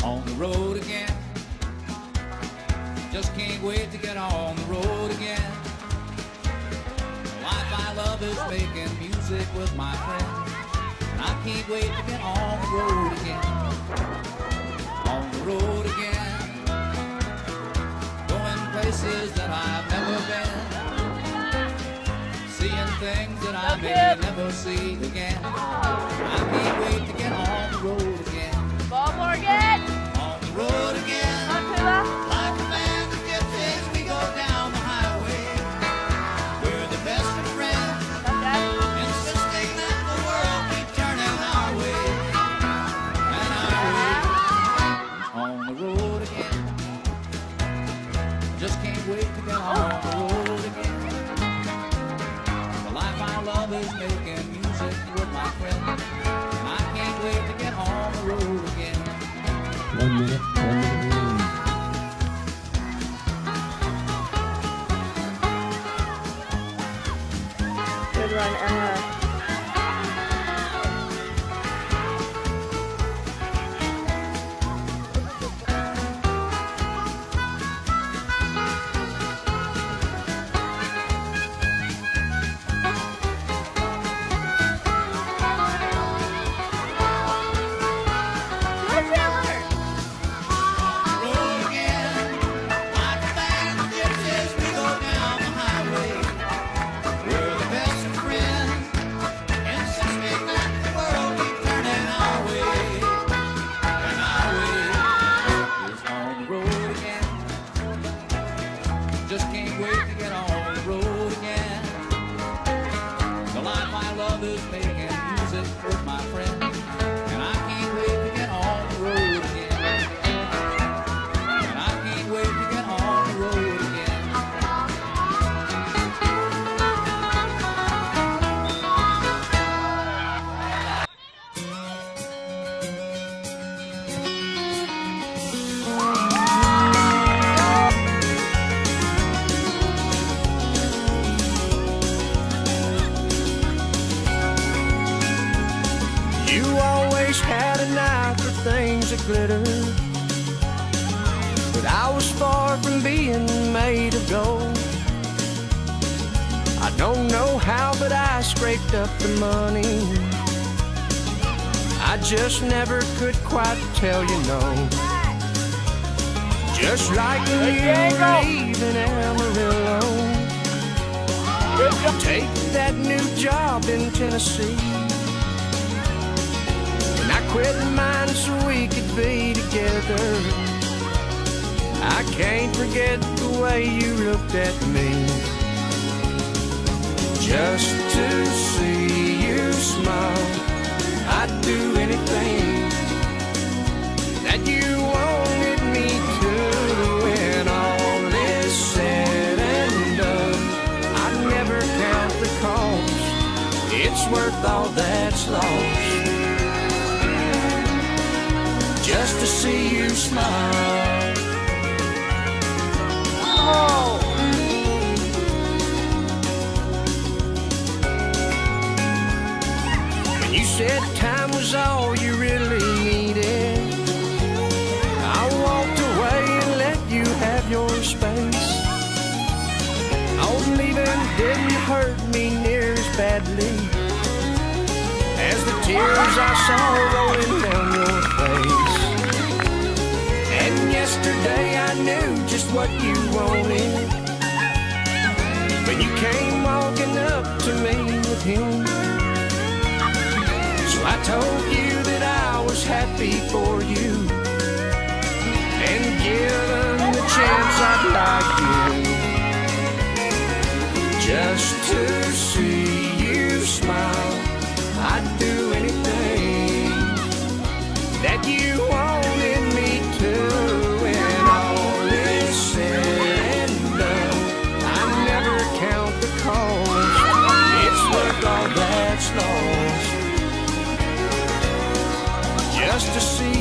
On the road again. Just can't wait to get on the road again. The life I love is making music with my friends, and I can't wait to get on the road again. On the road again. Going places that I've never been. Seeing things that I may never see again. I can't wait to get on the road again. Ball Morgan! On the road again. Like a band of gypsies, we go down the highway. We're the best of friends, insisting that the world keep turning our way. And our way. On the road again. Just can't wait to get on the road again. The life I love is making music with my friends, and I can't wait to get on the road again. 1 minute, 1 minute remaining. Good run, Emma. Just can't wait to get on the road again. The life I love is making music with my friends, and I can't wait to get on the road again. And I can't wait to get on the road again. You always had an eye for things that glitter, but I was far from being made of gold. I don't know how, but I scraped up the money. I just never could quite tell you no. Just like when you were leaving Amarillo, take that new job in Tennessee. I quit mine so we could be together. I can't forget the way you looked at me. Just to see you smile, I'd do anything that you wanted me to. When all is said and done, I'd never count the cost. It's worth all that's lost, just to see you smile. Oh. When you said time was all you really needed, I walked away and let you have your space. Oh, leaving didn't hurt me near as badly as the tears I saw rolling down your face. And yesterday I knew just what you wanted when you came walking up to me with him. So I told you that I was happy for you, and given the chance I'd like you just to see you smile. I'd do anything that you wanted me to. When all is said and done, I never count the cost. It's worth all that's lost, just to see